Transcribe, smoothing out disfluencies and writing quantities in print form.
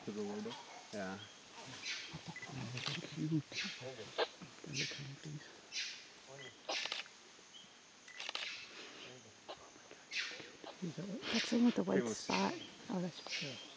to the window. Yeah. Cute. That's the one with the white spot. Oh, that's cute.